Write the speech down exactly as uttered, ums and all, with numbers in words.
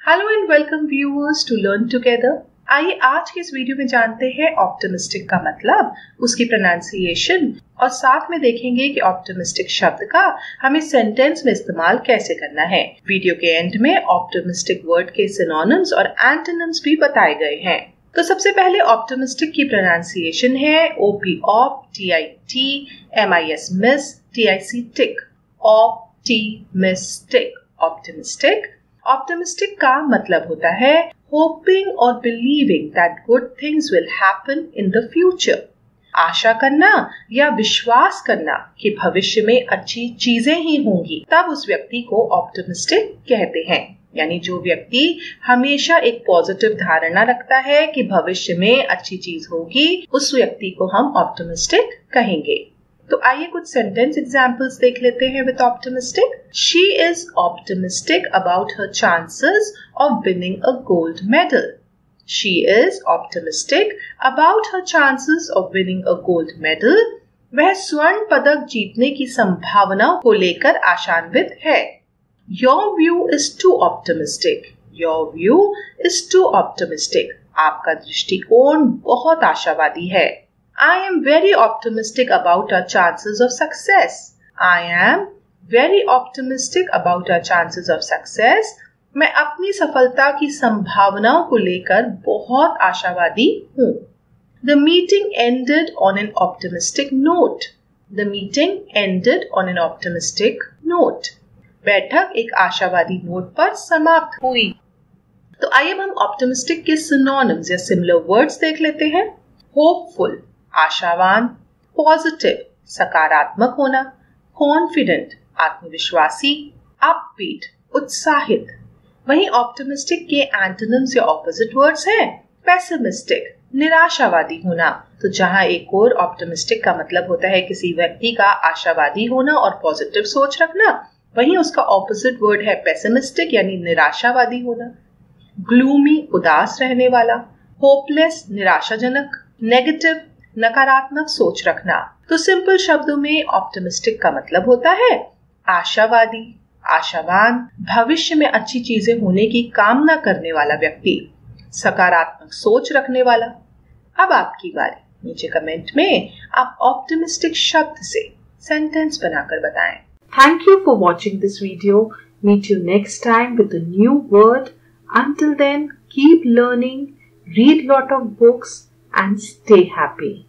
Hello and welcome viewers to learn together. आइए आज के इस वीडियो में जानते हैं ऑप्टिमिस्टिक का मतलब, उसकी प्रोनाउंसिएशन और साथ में देखेंगे कि ऑप्टिमिस्टिक शब्द का हमें सेंटेंस में इस्तेमाल कैसे करना है। वीडियो के एंड में ऑप्टिमिस्टिक वर्ड के सिनोनिम्स और एंटोनिम्स भी बताए गए हैं। तो सबसे पहले ऑप्टिमिस्टिक की प्रोनाउंसिएशन है O P op, T I ti, M I S mis, T I C tic, optimistic. Optimistic optimistic का मतलब होता है होपिंग और believing that good things will happen in the future. आशा करना या विश्वास करना कि भविष्य में अच्छी चीजें ही होंगी, तब उस व्यक्ति को ऑप्टिमिस्टिक कहते हैं। यानी जो व्यक्ति हमेशा एक पॉजिटिव धारणा रखता है कि भविष्य में अच्छी चीज होगी, उस व्यक्ति को हम ऑप्टिमिस्टिक कहेंगे। तो आइए कुछ सेंटेंस एग्जांपल्स देख लेते हैं with optimistic. She is optimistic about her chances of winning a gold medal. She is optimistic about her chances of winning a gold medal. वह स्वर्ण पदक जीतने की संभावना को लेकर आशान्वित है। Your view is too optimistic. Your view is too optimistic. आपका दृष्टिकोण बहुत आशावादी है। I am very optimistic about our chances of success. I am very optimistic about our chances of success. मैं अपनी सफलता की संभावनाओं को लेकर बहुत आशावादी हूँ। The meeting ended on an optimistic note. The meeting ended on an optimistic note. बैठक एक आशावादी नोट पर समाप्त हुई। तो आइए हम ऑप्टिमिस्टिक के सिनोनिम्स या सिमिलर वर्ड्स देख लेते हैं। होपफुल आशावान, पॉजिटिव सकारात्मक होना, कॉन्फिडेंट आत्मविश्वासी, अपबीट उत्साहित। वहीं ऑप्टिमिस्टिक के एंटोनिम्स या ऑपोजिट वर्ड्स हैं पेसिमिस्टिक निराशावादी होना। तो जहां एक और ऑप्टिमिस्टिक का मतलब होता है किसी व्यक्ति का आशावादी होना और पॉजिटिव सोच रखना, वहीं उसका ऑपोजिट वर्ड है पेसिमिस्टिक यानी निराशावादी होना। ग्लूमी उदास रहने वाला, होपलेस निराशाजनक, नेगेटिव नकारात्मक सोच रखना। तो सिंपल शब्दों में ऑप्टिमिस्टिक का मतलब होता है आशावादी, आशावान, भविष्य में अच्छी चीजें होने की कामना करने वाला व्यक्ति, सकारात्मक सोच रखने वाला। अब आपकी बारी, नीचे कमेंट में आप ऑप्टिमिस्टिक शब्द से सेंटेंस बनाकर बताएं। Thank you for watching this video. Meet you next time with a new word. Until then, keep learning, read lot of books and stay happy.